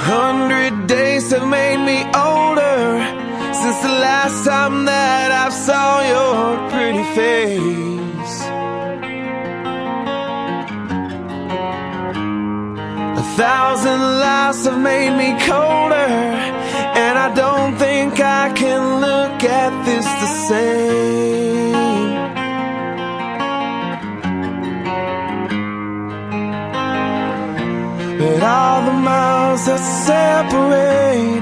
100 days have made me older since the last time that I saw your pretty face. 1,000 lives have made me colder, and I don't think I can look at this the same. But all the miles that separate,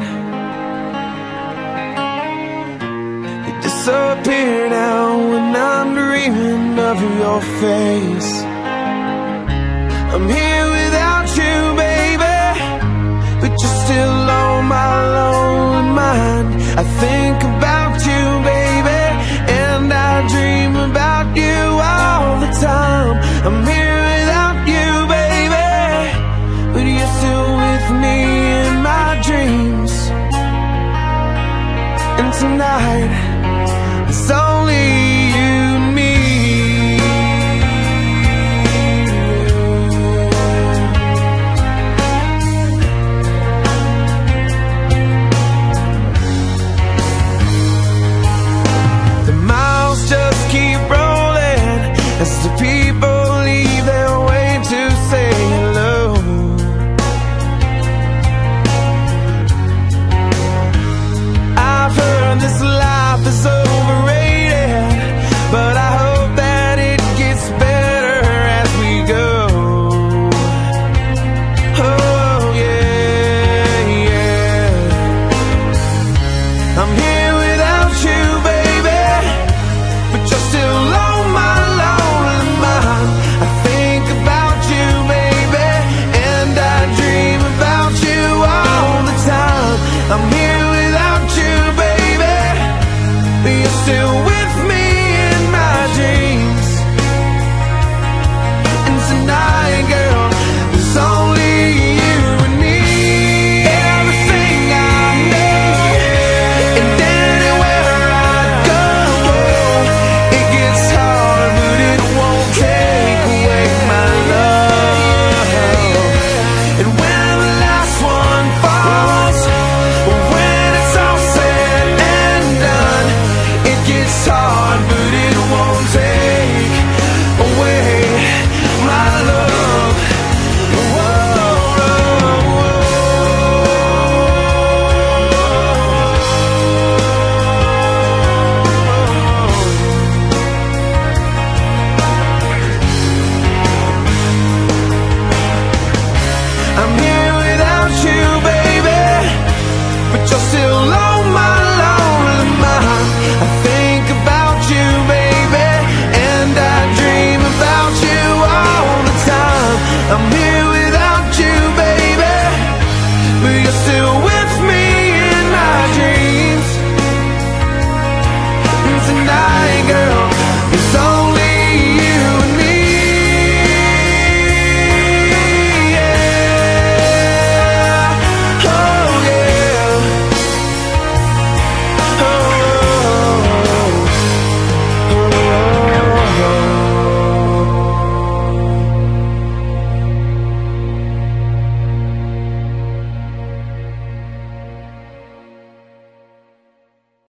they disappear now when I'm dreaming of your face. I'm here without you, baby, but you're still on my lonely mind. I think about you, baby, and I dream about you all the time. I'm here